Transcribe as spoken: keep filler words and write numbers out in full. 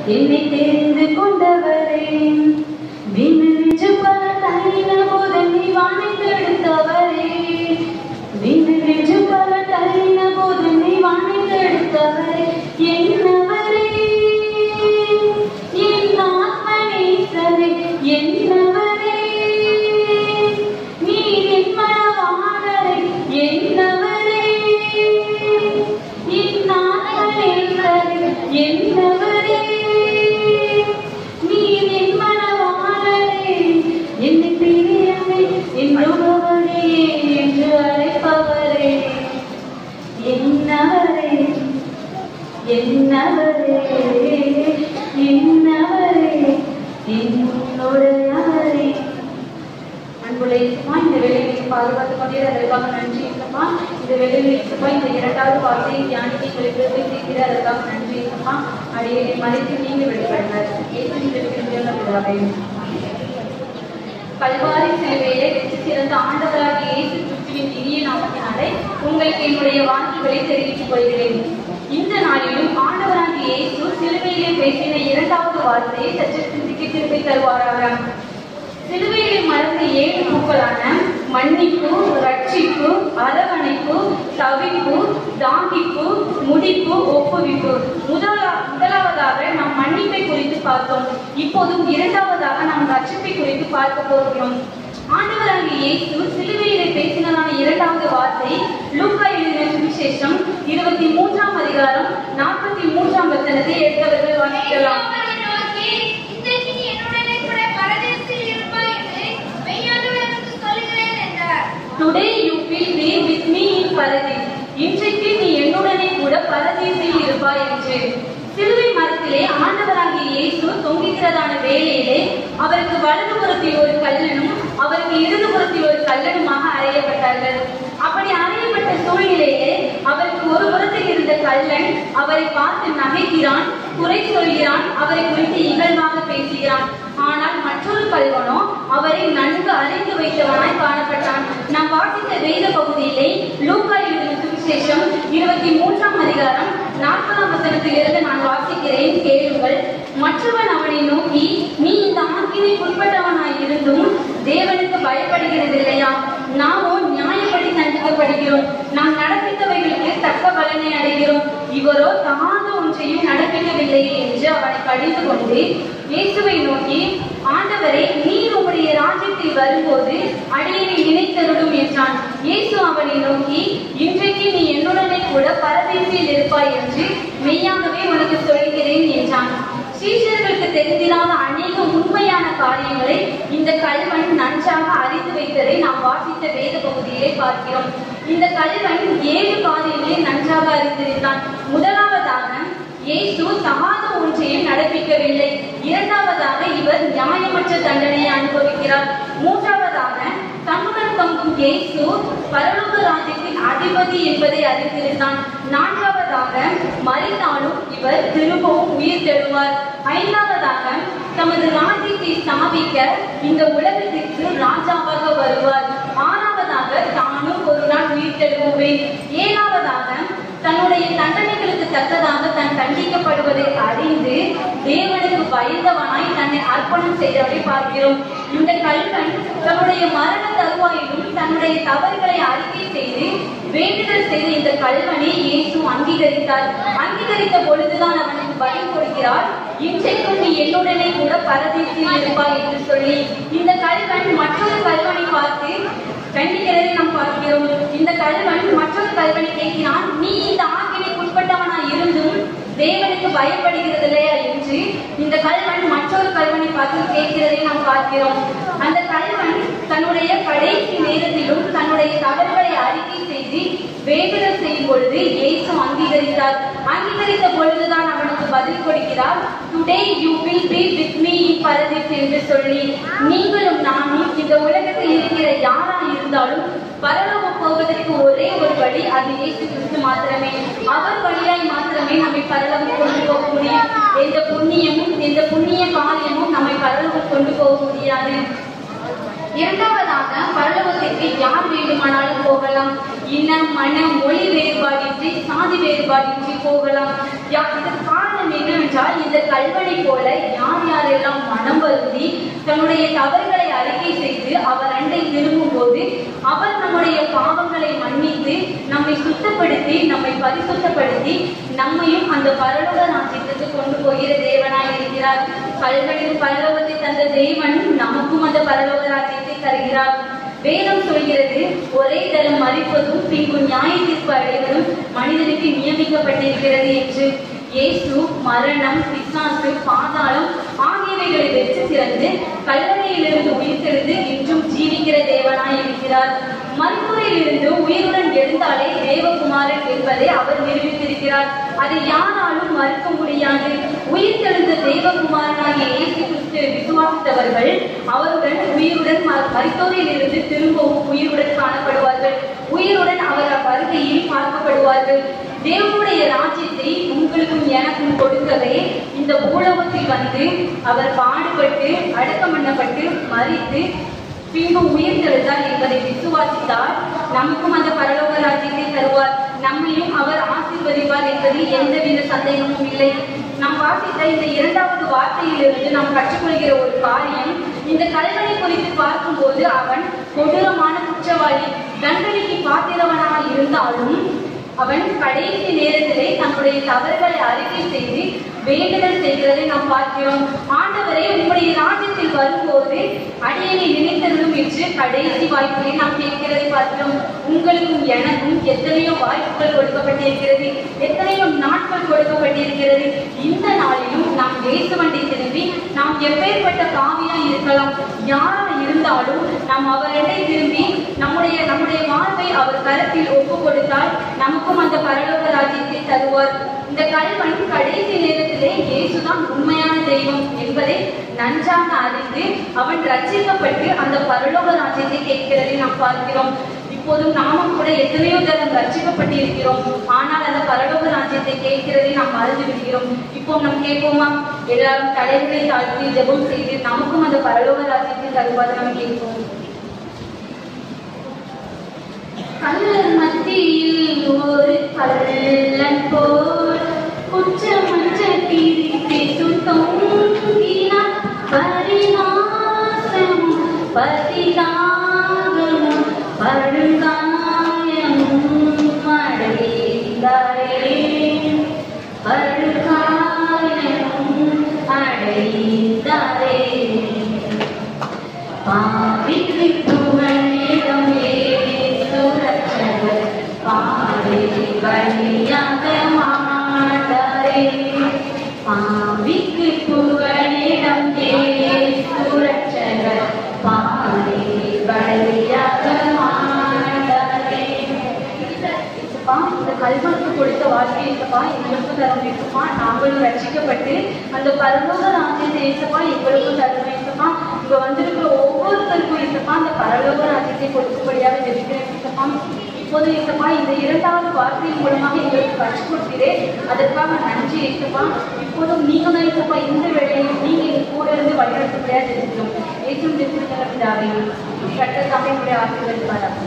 என்னை தெரிந்து கொண்டவரே, விண்ணின்று பல தனின போது நீ வானைத்து எடுத்தவரே, விண்ணின்று பல தனின போது நீ வானைத்து எடுத்தவரே, என்னவரே என் ஆத்மநேசரே, என்னவரே நீ என் மனவாளரே, என்னவரே என் ஆத்மநேசரே, என்னவரே நீ என் மனவாளரே, என்னை பிரியமே என் உறவரே என்று அழைப்பவரே, என்னவரே என்னவரே என்னவரே என்னுடையவரே. அன்புள்ள இயேசுவா, இந்த வேளையை பாதுகாத்துக் கொண்டே அதற்காக நன்றி இயேசுவா. இந்த வேளையில் இயேசுவா, இந்த இரண்டாவது வார்த்தையை தியானிக்க எங்களுக்கு உதவி செய்கிற அதற்காக நன்றி இயேசுவா. அடியை மறைத்து நீங்க வெளிப்படுங்கள். கல்வாரி சிலுவையிலே வெற்றி சிறந்த ஆண்டவராகிய இயேசு கிறிஸ்துவின் இனிய நாமத்தினாலே உங்களுக்கு என்னுடைய வாழ்த்துக்களை தெரிவித்துக் கொள்கிறேன். இந்த நாளிலும் ஆண்டவராகிய இயேசு சிலுவையிலே பேசின இரண்டாவது வார்த்தையை சற்று சிந்திக்க திருப்பி தருவாராக. சிலுவையிலே மறந்த ஏழு பூக்களான மன்னிப்பு, ரட்சிப்பு, அரவணைப்பு, தவிப்பு, தாங்கிப்பு, முடிப்பு, ஒப்புவிப்பு. முதலா முதலாவதாக நாம் மன்னிப்பை குறித்து பார்த்தோம். இப்போதும் இரண்டாவதாக நாம் ரட்சிப்பை குறித்து பார்க்க போகிறோம். ஆண்டவராகிய இயேசு சிலுவையிலே பேசினதான இரண்டாவது வார்த்தை லூக்கா எழுதின சுவிசேஷம் இருபத்தி மூன்றாம் அதிகாரம் நாற்பத்தி மூன்றாம் வசனத்தை எடுத்தவர்கள் வாசிக்கலாம். Today you will be with me in paradise. இன்றைக்கு நீ என்னுடனே கூட பரதீசில் இருப்பாய் என்று. சிலுவை மரத்திலே ஆண்டவராகிய இயேசு தொங்குகிறதான வேளையிலே அவருக்கு வலது புறத்தில் ஒரு கல்லனும் அவருக்கு இடது புறத்தில் ஒரு கல்லனுமாக அறையப்பட்டார்கள். அப்படி அறையப்பட்ட சூழ்நிலையிலே அவருக்கு ஒரு புறத்தில் இருந்த கல்லன் அவரை பார்த்து நகைக்கிறான், குறை சொல்கிறான், அவரை குறித்து இகழ்வாக பேசுகிறான். ஆனால் மற்றொரு கல்வனோ அவரை நன்கு அறிந்து வைத்தவனாய் காணப்பட்டான். நாம் வாசித்த வேத பகுதியிலே லூக்கா எழுதின சுவிசேஷம் இருபத்தி மூன்றாம் அதிகாரம் நாற்பதாம் வசனத்தில் இருந்து நான் வாசிக்கிறேன், கேளுங்கள். மற்றவன் அவனை நோக்கி, நீ இந்த ஆக்கினைக்கு உட்பட்டவனாய் இருந்தும் தேவனுக்கு பயப்படுகிறது இல்லையா? நாமோ நியாயப்படி தண்டிக்கப்படுகிறோம், நாம் நடப்பித்தவைகளுக்கு தக்க பலனை அடைகிறோம், இவரோ தகாத ஒன்றையும் நடப்பிக்கவில்லையே என்று அவனை கடிந்து கொண்டு இயேசுவை நோக்கி, ஆண்டவரே, நீர் உம்முடைய ராஜ்யத்தில் வரும்போது அடியனை நினைத்தருளும் என்றான். இயேசு அவனை நோக்கி, இன்றைக்கு நீ என்னுடனே கூட பரதீசில் இருப்பாய் என்று மெய்யாகவே உனக்கு சொல்கிறேன் என்றான். சீஷர்களுக்கு தெரிந்திராத அநேக உண்மையான காரியங்களை இந்த கல்வன் நன்றாக அறிந்து வைத்ததை நாம் வாசித்த வேத பகுதியிலே பார்க்கிறோம். இந்த கல்வன் ஏழு காரியங்களை நன்றாக அறிந்திருந்தான். முதலாவதாக இயேசு தகாத ஒன்றையும் நடப்பிக்கவில்லை. இரண்டாவதாக இவர் நியாயமற்ற தண்டனையை அனுபவிக்கிறார். மூன்றாவதாக தன்னுடன் தங்கும் இயேசு பரலோக ராஜ்யத்தின் அதிபதி என்பதை அறிந்திருந்தான். நான்காவதாக மரித்தாலும் இவர் திரும்பவும் உயிர் தெழுவார். ஐந்தாவதாக தமது ராஜ்யத்தை ஸ்தாபிக்க இந்த உலகத்திற்கு ராஜாவாக வருவார். ஆறாவதாக தானும் ஒரு நாள் உயிர் தெழுவேன். ஏழாவதாக தன்னுடைய தண்டனைகளுக்கு தக்கதாக தன் தண்டிக்கப்படுவதை அறிந்து தேவனுக்கு பயந்தவனாய் தன்னை அர்ப்பணம் செய்தவரை பார்க்கிறோம். இந்த கல்வன் தன்னுடைய மரண தருவாயிலும் தன்னுடைய தவறுகளை அறிக்கை செய்து வேண்டுதல் செய்த இந்த கல்வனை இயேசு அங்கீகரித்தார். அங்கீகரித்த பொழுதுதான் அவனுக்கு பதில் கொடுக்கிறார், இன்றைக்கும் நீ என்னுடனே கூட பரதீசில் இருப்பாய் என்று சொல்லி. இந்த கல்வன் மற்றொரு கல்வனை பார்த்து கண்டிக்கிறதை நாம் பார்க்கிறோம். இந்த கல்வன் மற்றொரு கல்வனை கேட்கிறான், நீ இந்த ஆக்கினைக்கு உட்பட்டவனாய் இருந்தும் தேவனுக்கு பயப்படுகிறது இல்லையா என்று இந்த கல்வன் மற்றொரு கல்வனை பார்த்து கேட்கிறதை நாம் பார்க்கிறோம். அந்த கல்வன் தன்னுடைய கடைசி நேரத்திலும் தன்னுடைய தவறுகளை அறிக்கை செய்து வேண்டுதல் செய்யும் பொழுது இயேசு அங்கீகரித்தார். அங்கீகரித்த பொழுதுதான் அவனுக்கு பதில் கொடுக்கிறார், today you will be with me in paradise என்று சொல்லி. நீங்களும் நானும் இந்த உலகத்தில் இருக்கிற யாரா இருந்தாலும் பரலோகம் போவதற்கு ஒரே ஒரு வழி, அது இயேசு கிறிஸ்து மாத்திரமே. அவர் வழியாய் மாத்திரமே நம்மை பரலோகம் கொண்டு போக முடியும். எந்த புண்ணியமும் எந்த புண்ணிய காரியமும் நம்மை பரலோகம் கொண்டு போக முடியாது. இரண்டாவதாக பரலோகத்திற்கு யார் வேண்டுமானாலும் போகலாம். இனம், மனம், மொழி வேறுபாடின்றி, சாதி வேறுபாடின்றி போகலாம். இதற்கு காரணம் என்னவென்றால் இந்த கல்வனை எல்லாம் மனம் வருந்தி தன்னுடைய தவறுகளை அறிக்கை செய்து அவர் அண்டை திரும்பும் போது அவர் நம்முடைய பாவங்களை மன்னித்து நம்மை சுத்தப்படுத்தி நம்மை பரிசுத்தப்படுத்தி நம்மையும் அந்த பரலோக ராஜ்யத்துக்கு கொண்டு போகிற தேவனாய் இருக்கிறார். கல்வனின் பரலோகத்தை தந்த தேவன் நமக்கும் அந்த பரலோக ராஜ்யத்தை தருகிறார். வேதம் சொல்கிறது, ஒரே தரம் மறிப்பதும் பின்பு நியாய தீர்ப்பு அடைவதும் மனிதனுக்கு நியமிக்கப்பட்டிருக்கிறது என்று. இயேசு மரணம், பிசாசு, பாதாளம் ஆகியவைகளை வெற்றி சிறந்து கல்லறையிலிருந்து உயிர்த்தெழுந்து இன்றும் ஜீவிக்கிற தேவனாய் இருக்கிறார். மருத்துவரிலிருந்து உயிருடன் எழுந்தாலே தேவகுமாரன் என்பதை அவர் நிரூபித்திருக்கிறார். அதை யாராலும் மறுக்க முடியாது. உயிர்த்தெழுந்த தேவகுமாரனாகிய இயேசு கிறிஸ்து விசுவாசித்தவர்கள் அவருடன் உயிருடன் மருத்துவரில் இருந்து திரும்பவும் உயிருடன் காணப்படுவார்கள். உயிருடன் அவர் வருகையில் பார்க்கப்படுவார்கள். தேவனுடைய ராஜ்யத்தை உங்களுக்கும் எனக்கும் கொடுக்கவே இந்த பூலோகத்தில் வந்து அவர் பாடுபட்டு அடக்கம் பண்ணப்பட்டு மரித்து பின்பு உயிர்த்தெழுந்தார் என்பதை விசுவாசித்தால் நமக்கும் அந்த பரலோக ராஜ்யத்தை தருவார். நம்மையும் அவர் ஆசீர்வதிப்பார் என்பதில் எந்தவித சந்தேகமும் இல்லை. நாம் வாசித்த இந்த இரண்டாவது வார்த்தையிலிருந்து நாம் கற்றுக்கொள்கிற ஒரு காரியம், இந்த கல்வனை குறித்து பார்க்கும்போது அவன் கொடூரமான குற்றவாளி, தண்டனைக்கு பாத்திரவனாக இருந்தாலும் அவன் கடைசி நேரத்திலே தன்னுடைய தவறுகளை அறிக்கை செய்து வேண்டுதல் செய்கிறதை நாம் பார்க்கிறோம். ஆண்டவரை உங்களுடைய ராஜ்யத்தில் வரும்போது அடியனை நினைத்தருளும் என்று கடைசி வாய்ப்பிலே நாம் கேட்கிறதை பார்க்கிறோம். உங்களுக்கும் எனக்கும் எத்தனையோ வாய்ப்புகள் கொடுக்கப்பட்டிருக்கிறது, எத்தனையோ நாட்கள் கொடுக்கப்பட்டிருக்கிறது. இந்த நாளிலும் நாம் தேசவண்டி திரும்பி நாம் எப்பேற்பட்ட பாவியாய் இருக்கலாம், யாரா இருந்தாலும் நாம் அவரிடை திரும்பி நம்முடைய நம்முடைய வாழ்வை அவர் கரத்தில் ஒப்பு கொடுத்தால் நமக்கும் அந்த பரலோக ராஜ்யத்தை தருவார். இந்த கல்வன் கடைசி நேரத்திலே இயேசுதான் உண்மையான தெய்வம் என்பதை நன்றாக அறிந்து அவன் ரட்சிக்கப்பட்டு அந்த பரலோக ராஜ்யத்தை கேட்கிறதை நாம் பார்க்கிறோம். இப்போதும் நாமும் கூட எத்தனையோ தரம் ரட்சிக்கப்பட்டு இருக்கிறோம், ஆனால் அந்த பரலோக ராஜ்யத்தை கேட்கிறதை நாம் மறந்து விடுகிறோம். இப்போ நாம் கேட்போமா? எல்லாரும் தலைகளை தாழ்த்தி ஜெபம் செய்து நமக்கும் அந்த பரலோக ராஜ்யத்தை தருவார் நாம் கேட்போம். கல்லன் மத்தியில் ஒரு கல்லன் போல் குற்றமற்ற தீரி பேசும் தொங்கினார். பரிகாசமும் பதிதாகமும் படுகாயமும் அடைந்தாரே, படுகாயமும் அடைந்தாரே. பாவிக்கு புகழிடம் பாவை வழியாக மாட்டாரே, பாவிக்கு புகழிடம் சுரட்சகர் பாவை வழியாக மாட்டாரே. இந்த கல்வனுக்கு கொடுத்த வாழ்க்கை ஏசப்பா எங்களுக்கும் தரும் ஏசப்பா, நாங்களும் ரட்சிக்கப்பட்டு அந்த பரலோக ராஜ்யத்தை ஏசப்பா எங்களுக்கும் தரும் ஏசப்பா. இங்க வந்திருக்கிற ஒவ்வொருத்தருக்கும் ஏசப்பா அந்த பரலோக ராஜ்யத்தை கொடுக்கும்படியாக ஜெபிக்கிறேன் ஏசப்பா. இப்போது ஏசப்பா இந்த இரண்டாவது வார்த்தையின் மூலமாக எங்களுக்கு கற்றுக் கொடுக்கிறேன், அதற்காக நன்றி ஏசப்பா. இப்போதும் நீங்க தான் ஏசப்பா இந்த வேளையில் நீங்க எங்க கூட இருந்து வழிநடத்தப்படியாக ஜெபிக்கிறோம். ஏசும் ஜெபிக்கிறதாவே கட்ட சமயமுடைய ஆசீர்வதிப்பாரா.